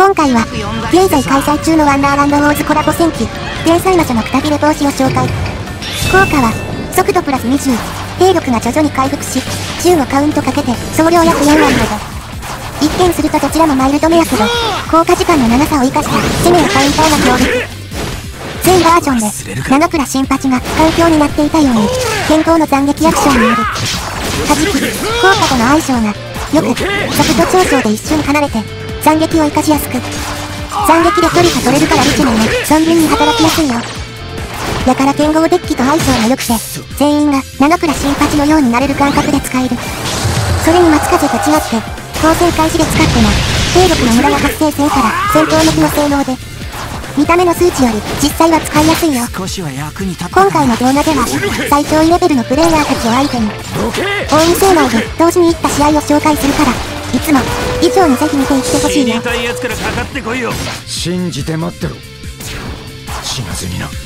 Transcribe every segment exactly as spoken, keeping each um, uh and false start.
今回は、現在開催中のワンダーランドウォーズコラボ戦記、天才魔女のくたびれ防止を紹介。効果は、速度プラスにじゅう、兵力が徐々に回復し、じゅうのカウントかけて、総量約よん割ほど。一見するとどちらもマイルドめやけど、効果時間の長さを生かした攻めやカウンターが強力。前バージョンで、ナノクラ新八が環境になっていたように、健康の斬撃アクションによる。弾き、効果との相性が、よく、速度上昇で一瞬離れて、斬撃を生かしやすく。斬撃で距離が取れるからリチメンも存分に働きやすいよ。だから剣豪デッキと相性が良くて、全員がナノクラ新八のようになれる感覚で使える。それに松風と違って、光線開始で使っても、兵力の無駄が発生せんから戦闘向きの性能で、見た目の数値より実際は使いやすいよ。今回の動画では、最上位レベルのプレイヤーたちを相手に、大見性能で同時にいった試合を紹介するから、いつも以上にぜひ見ていってほしいよ。 信じて待ってろ。死なずにな。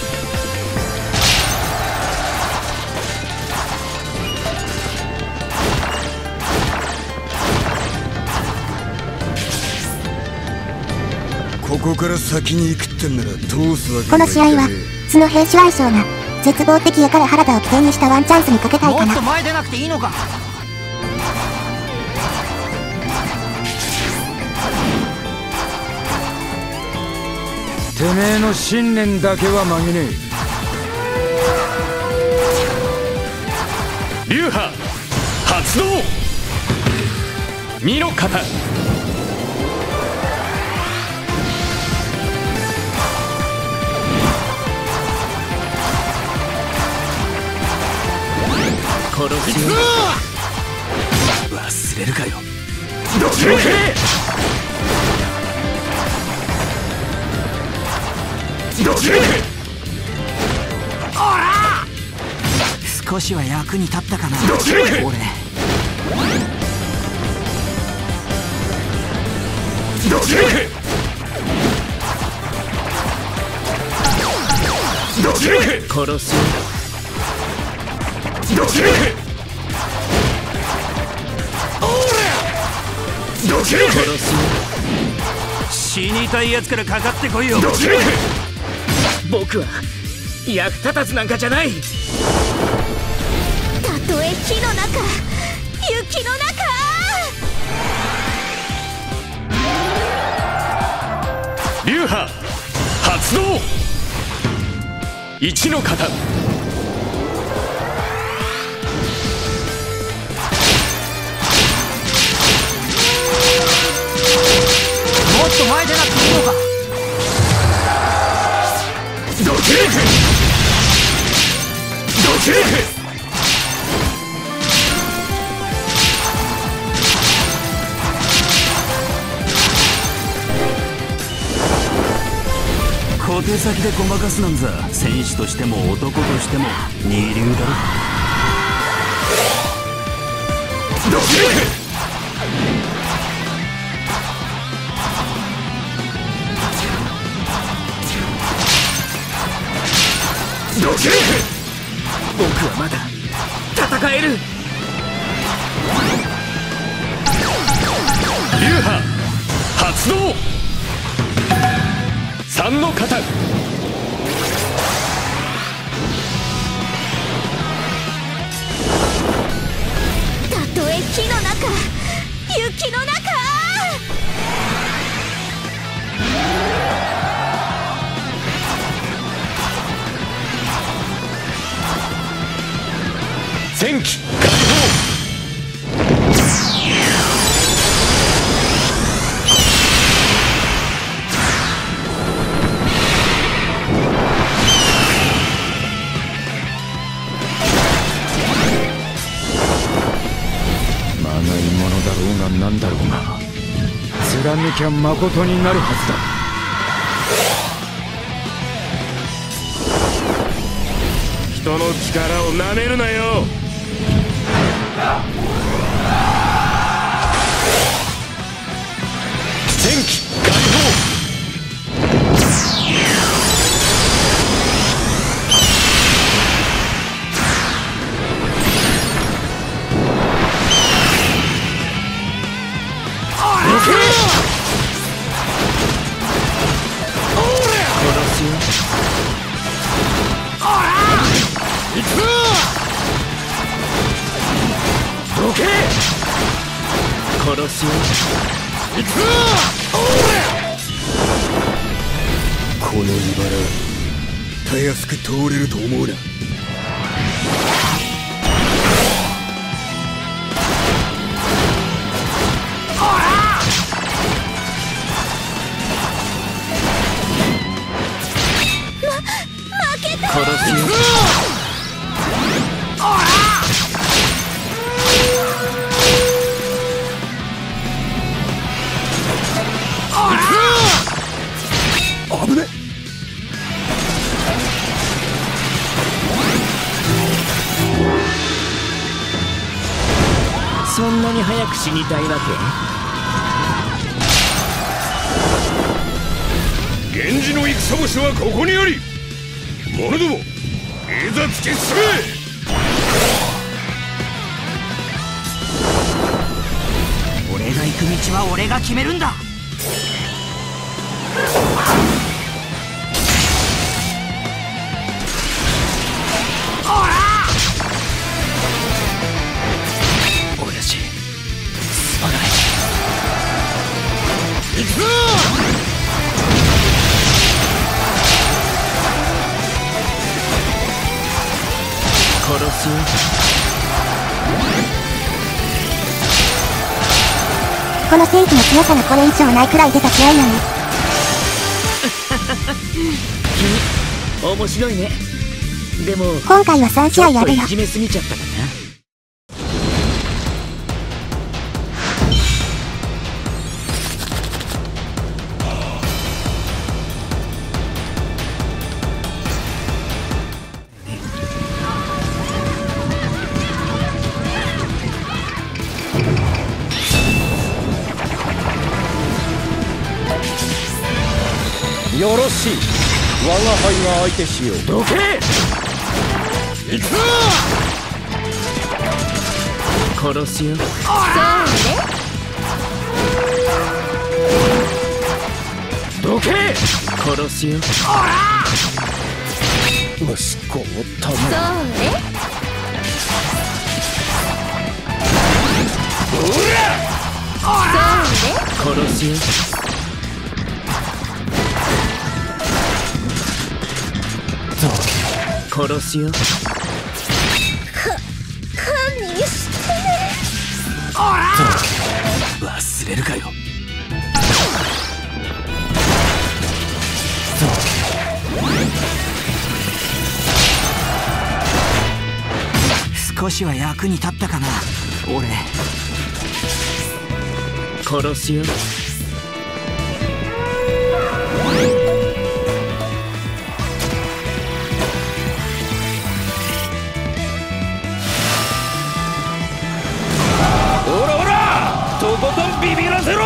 ここから先に行くってんなら通すわけ。 この試合は素の兵種相性が絶望的やから原田を起点にしたワンチャンスにかけたいかな。 もっと前出なくていいのか。 てめえの信念だけは曲げねえ。流派発動。身の型。殺し忘れるかよ。どけ。どけ。 おら。少しは役に立ったかな。 どけ。 俺。 どけ。どけ。殺し。どけ。おら。どけ。殺し。 死にたいやつからかかってこいよ。 どけ。僕は役立たずなんかじゃない。 たとえ火の中、雪の中。 流派発動。一の型。 もっと前出なくていいのか。 どけ。どけ。 小手先でごまかすなんざ戦士としても男としても二流だろ。 どけ。どけ。僕はまだ戦える。流派発動。三の型。たとえ火の中、雪の中。 戦機解放。 まがいものだろうが何だろうが貫きゃまことになるはずだ。 人の力をなめるなよ。戦機解放。 殺すよ。 行くぞ。この茨たやすく通れると思うな。 殺すよ。 危ね。 そんなに早く死にたいわけ？源氏の戦星はここにあり。者ども、いざ突き進め。 俺が行く道は俺が決めるんだ。 親父、すまない。 行くぞ。 殺すよ。 この戦機の強さがこれ以上ないくらい出た試合なの。 君面白いね。でも今回はさん試合やるよ。 いじめすぎちゃったかな。 よろしい。我が輩が相手しよう。 どけ。 行くぞ。 殺すよ。 どけ。 殺すよ。息子をため。殺すよ。殺すよ。 忘れるかよ。少しは役に立ったかな俺。 殺すよ。 とことんビビらせろ。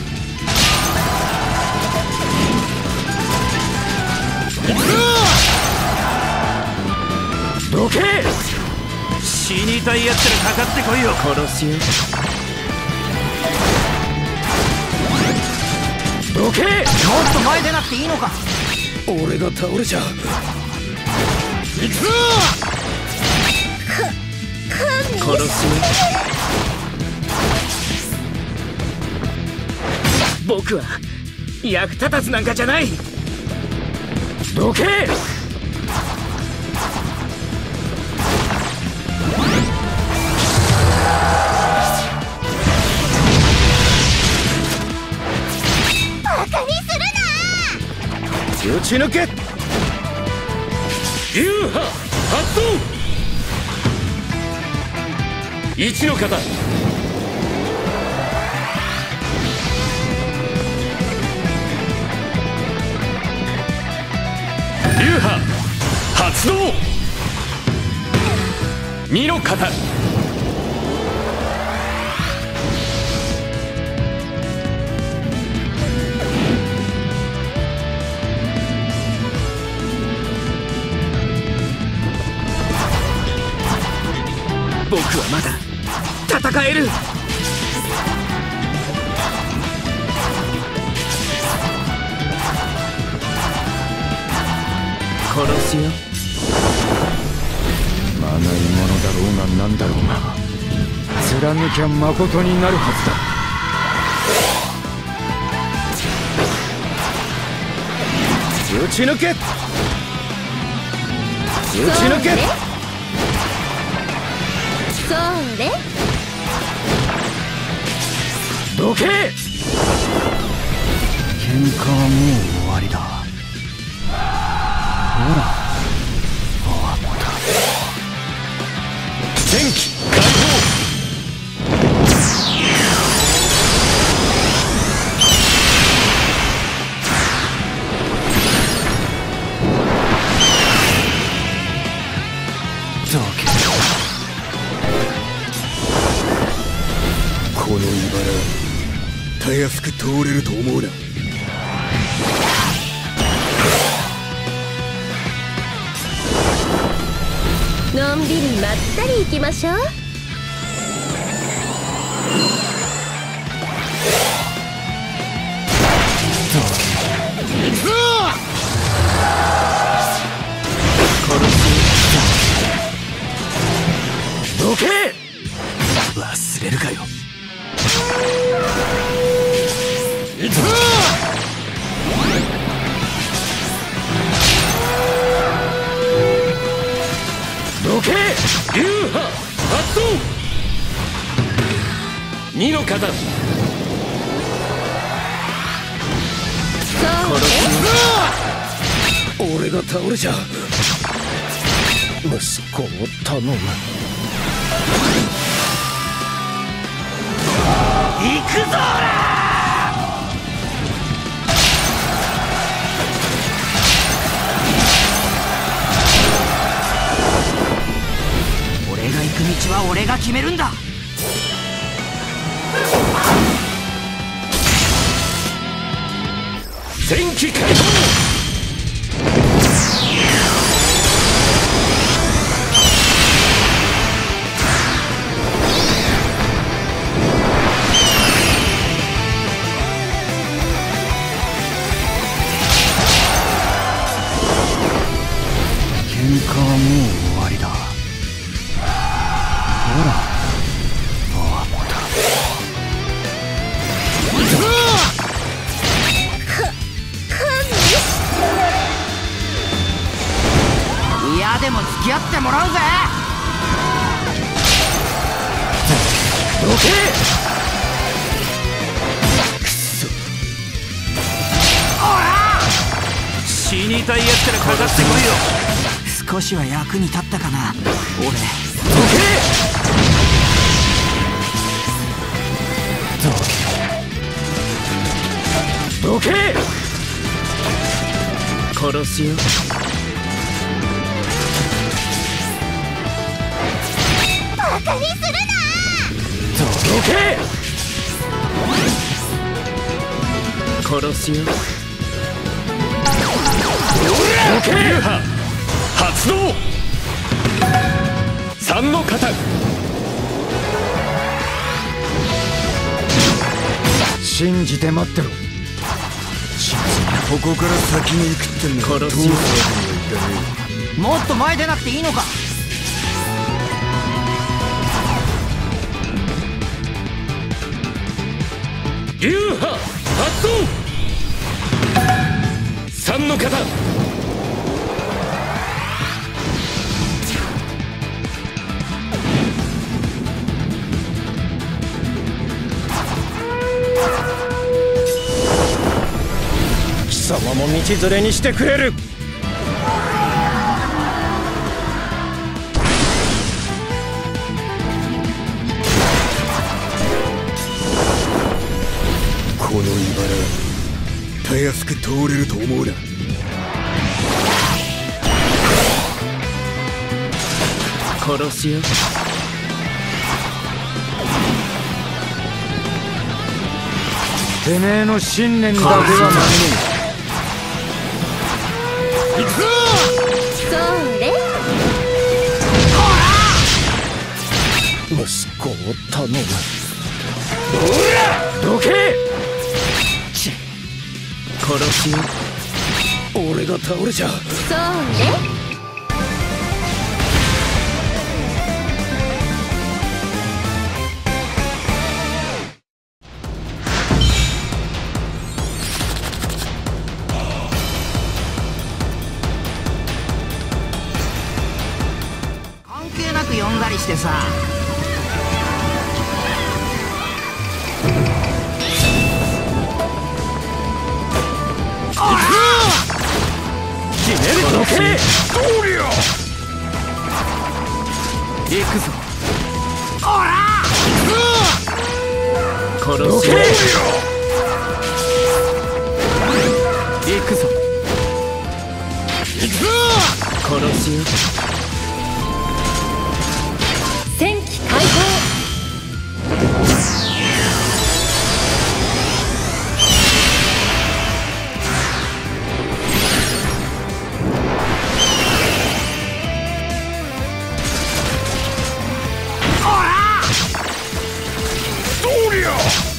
どけ。死にたいやつらかかってこいよ。 殺すよ。 どけ。もっと前出なくていいのか。 俺が倒れちゃう。行くぞ。 殺すよ。 僕は役立たずなんかじゃない。どけ。 バカにするな。 打ち抜け。流派発動。一の型。流派発動。二の型。 僕はまだ戦える。 殺すよ。まがいものだろうが何だろうが貫きゃ誠になるはずだ。 打ち抜け、打ち抜け。 それどけ。 喧嘩はもう終わりだ。ほら終わった。 戦機解放。この茨たやすく通れると思うな。 のんびりまったり行きましょう。 どけ。 忘れるかよ。 どけ。 流派発動。二の型。俺が倒れちゃ息子を頼む。 行くぞーら。 俺が行く道は俺が決めるんだ。 戦機解放。 喧嘩はもう終わりだ。ほら終わった。嫌でも付き合ってもらうぜ。 どけ。 くそ。 死にたいやつからかかってこいよ。少しは役に立ったかな俺。 どけ。どけ。殺すよ。 バカにするな。 どけ。殺すよ。 どけ。流派発動。三の型。 信じて待ってろ。 ここから先に行くってんだ。 殺すよ。 もっと前出なくていいのか。 流派発動。三の型。 貴様も道連れにしてくれる。 この茨たやすく通れると思うな。 殺すよ。 てめえの信念だけは何行くぞ。 それ息子を頼む。 どけ。殺すよ。 俺が倒れちゃそれく呼んだりしてさ。 決めるどけどりゃ行くぞ。おら殺どせりゃ行くぞ。 行くぞ殺すよ。 戦機開放。 どりゃ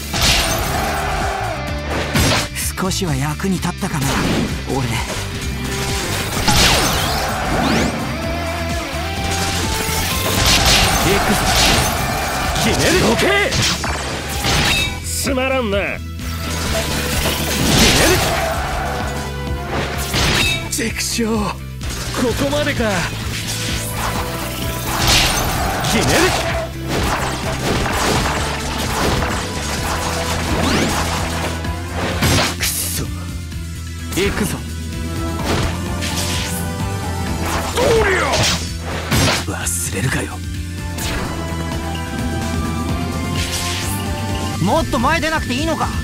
少しは役に立ったかな俺。行くぞ。 決めるどけつまらんな。決める。畜生、ここまでか。決める。くそ、 行くぞ。 どりゃ忘れるかよ。もっと前出なくていいのか。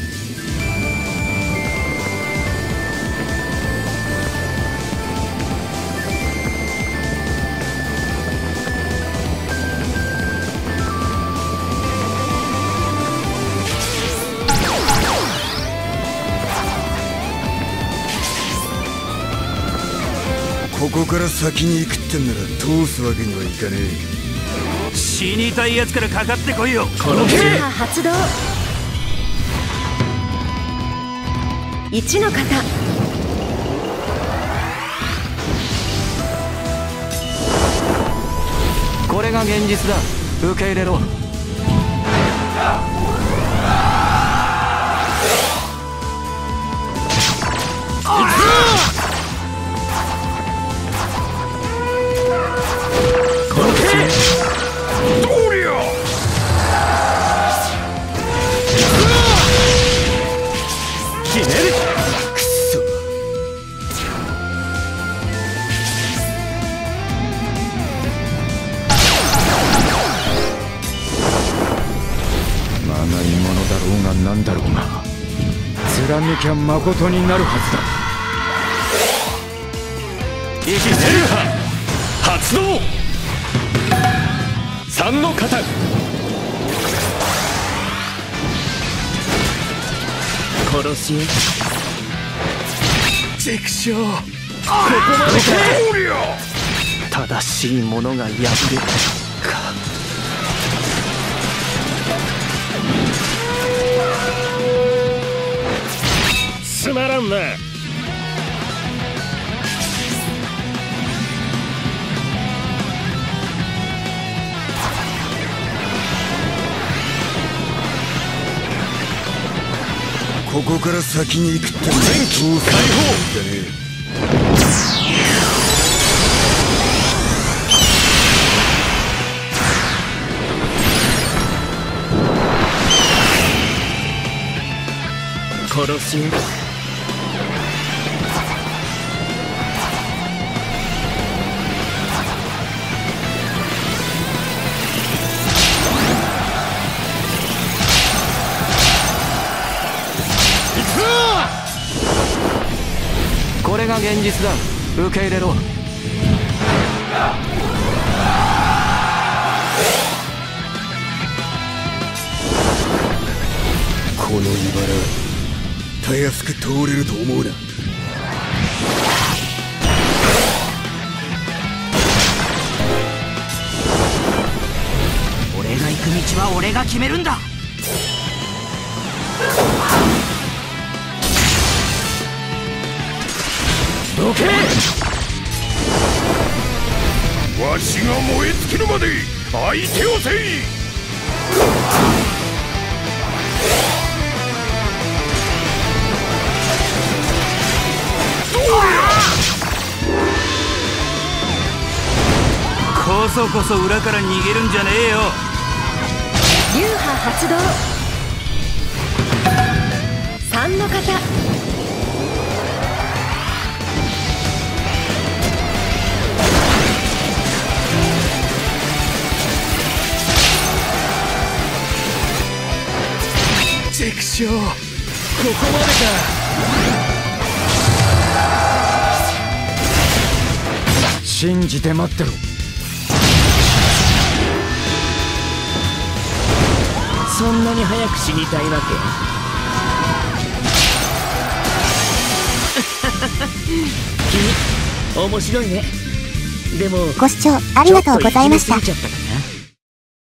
ここから先に行くってんなら通すわけにはいかねえ。 死にたいやつからかかってこいよ。 殺せ。 波発動。一の型。 これが現実だ。受け入れろ。 なんだろうが貫きゃ誠になるはずだ。 生きてる発動。三の型。殺すよ。畜生、ここまでか。正しいものが破れるか。つまらんな。 ここから先に行くってのは全機開放。 じゃねえ。 殺すよ。 これが現実だ。受け入れろ。 この茨たやすく通れると思うな。 俺が行く道は俺が決めるんだ。 どけ。 わしが燃え尽きるまで相手をせい。 ここそこそ裏から逃げるんじゃねえよ。 流派発動。三の型。 畜生、ここまでか。 信じて待ってろ。 そんなに早く死にたいわけ？君面白いね。でもご視聴ありがとうございました。 ちょっといじめすぎちゃったかな。